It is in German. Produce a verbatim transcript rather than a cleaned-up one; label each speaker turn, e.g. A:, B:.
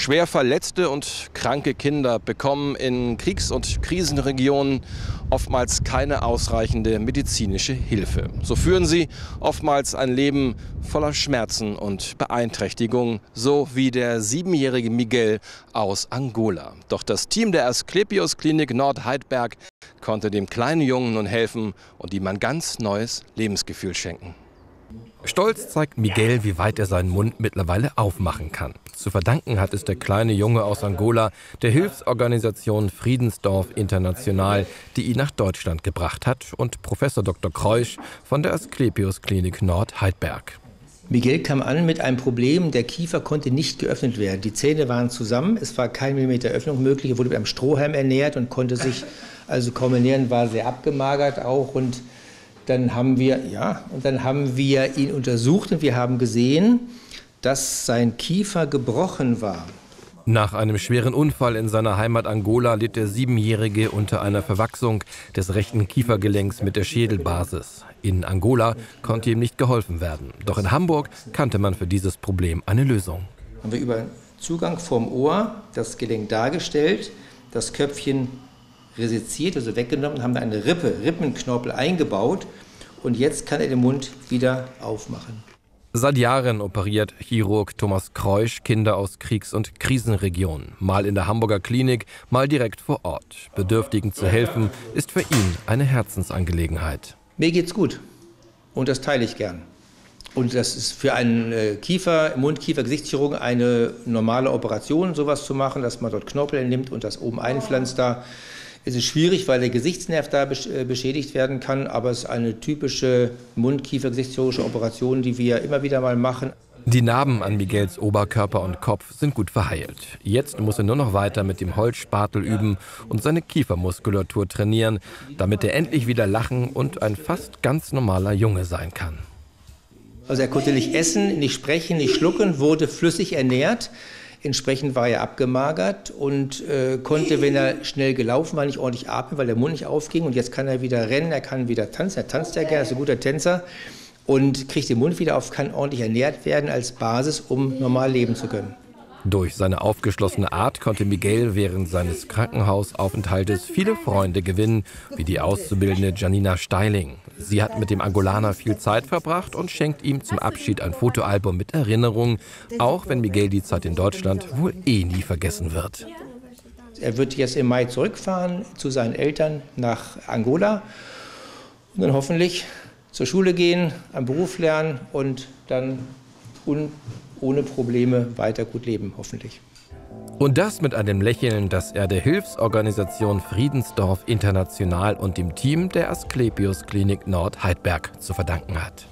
A: Schwer verletzte und kranke Kinder bekommen in Kriegs- und Krisenregionen oftmals keine ausreichende medizinische Hilfe. So führen sie oftmals ein Leben voller Schmerzen und Beeinträchtigungen, so wie der siebenjährige Miguel aus Angola. Doch das Team der Asklepios Klinik Nordheidberg konnte dem kleinen Jungen nun helfen und ihm ein ganz neues Lebensgefühl schenken. Stolz zeigt Miguel, wie weit er seinen Mund mittlerweile aufmachen kann. Zu verdanken hat es der kleine Junge aus Angola der Hilfsorganisation Friedensdorf International, die ihn nach Deutschland gebracht hat, und Professor Doktor Kreusch von der Asklepios Klinik Nordheidberg.
B: Miguel kam an mit einem Problem, der Kiefer konnte nicht geöffnet werden. Die Zähne waren zusammen, es war kein Millimeter Öffnung möglich, er wurde mit einem Strohhalm ernährt und konnte sich also kaum ernähren, war sehr abgemagert auch. Und dann haben wir, ja, und dann haben wir ihn untersucht und wir haben gesehen, dass sein Kiefer gebrochen war.
A: Nach einem schweren Unfall in seiner Heimat Angola litt der Siebenjährige unter einer Verwachsung des rechten Kiefergelenks mit der Schädelbasis. In Angola konnte ihm nicht geholfen werden. Doch in Hamburg kannte man für dieses Problem eine Lösung.
B: Haben wir über Zugang vom Ohr das Gelenk dargestellt, das Köpfchen resiziert, also weggenommen, haben da eine Rippe, Rippenknorpel eingebaut und jetzt kann er den Mund wieder aufmachen.
A: Seit Jahren operiert Chirurg Thomas Kreusch Kinder aus Kriegs- und Krisenregionen. Mal in der Hamburger Klinik, mal direkt vor Ort. Bedürftigen zu helfen, ist für ihn eine Herzensangelegenheit.
B: Mir geht's gut und das teile ich gern. Und das ist für einen Kiefer, Mund-Kiefer-Gesichtschirurgen eine normale Operation, sowas zu machen, dass man dort Knorpel nimmt und das oben einpflanzt da. Es ist schwierig, weil der Gesichtsnerv da beschädigt werden kann, aber es ist eine typische Mund-Kiefer-Gesichtschirurgische Operation, die wir immer wieder mal machen.
A: Die Narben an Miguels Oberkörper und Kopf sind gut verheilt. Jetzt muss er nur noch weiter mit dem Holzspatel üben und seine Kiefermuskulatur trainieren, damit er endlich wieder lachen und ein fast ganz normaler Junge sein kann.
B: Also er konnte nicht essen, nicht sprechen, nicht schlucken, wurde flüssig ernährt. Entsprechend war er abgemagert und äh, konnte, wenn er schnell gelaufen war, nicht ordentlich atmen, weil der Mund nicht aufging. Und jetzt kann er wieder rennen, er kann wieder tanzen, er tanzt ja gerne, ist ein guter Tänzer und kriegt den Mund wieder auf, kann ordentlich ernährt werden als Basis, um normal leben zu können.
A: Durch seine aufgeschlossene Art konnte Miguel während seines Krankenhausaufenthaltes viele Freunde gewinnen, wie die Auszubildende Janina Steiling. Sie hat mit dem Angolaner viel Zeit verbracht und schenkt ihm zum Abschied ein Fotoalbum mit Erinnerungen, auch wenn Miguel die Zeit in Deutschland wohl eh nie vergessen wird.
B: Er wird jetzt im Mai zurückfahren zu seinen Eltern nach Angola und dann hoffentlich zur Schule gehen, einen Beruf lernen und dann un ohne Probleme weiter gut leben, hoffentlich.
A: Und das mit einem Lächeln, das er der Hilfsorganisation Friedensdorf International und dem Team der Asklepios Klinik Nordheidberg zu verdanken hat.